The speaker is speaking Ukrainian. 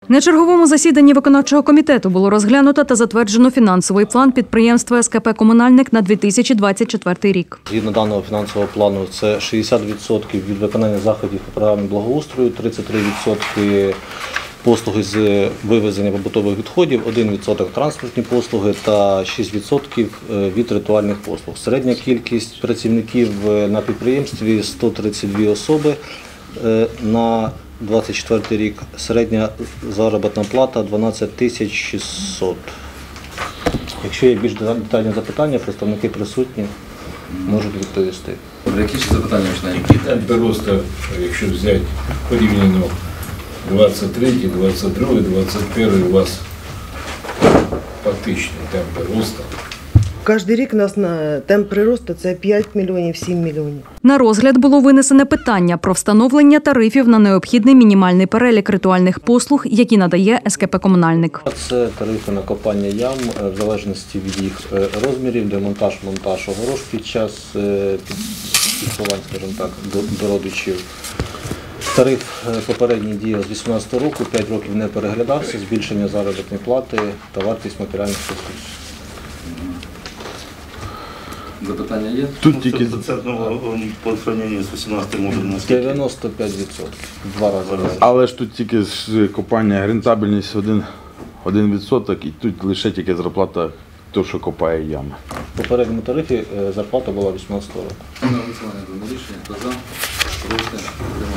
На черговому засіданні виконавчого комітету було розглянуто та затверджено фінансовий план підприємства СКП «Комунальник» на 2024 рік. Згідно даного фінансового плану, це 60% від виконання заходів по програмі благоустрою, 33% послуги з вивезення побутових відходів, 1% транспортні послуги та 6% від ритуальних послуг. Середня кількість працівників на підприємстві – 132 особи. На 2024 рік середня заробітна плата – 12 600. Якщо є більш детальні запитання, представники присутні можуть відповісти. Які ще запитання починаємо? Які темпи росту, якщо взяти порівняно 23, 22, 21 у вас фактичні темпи росту? Кожен рік у нас темп приросту – це 5 мільйонів, 7 мільйонів. На розгляд було винесене питання про встановлення тарифів на необхідний мінімальний перелік ритуальних послуг, які надає СКП «Комунальник». Це тарифи на копання ям в залежності від їх розмірів, демонтаж, монтаж огорож під час підсилань, скажімо так, до родичів. Тариф попередній діяв з 2018 року, 5 років не переглядався, збільшення заробітної плати та вартість матеріальних ресурсів. Запитання є? Тут тільки Це по сравнению з 18 може наскільки? 95%, два рази. але ж тут тільки з копання рентабельність 1%, і тут лише тільки зарплата того, що копає ями. В попередньому тарифі зарплата була 2018 року. На голосування за рішення. Хто за? Проти?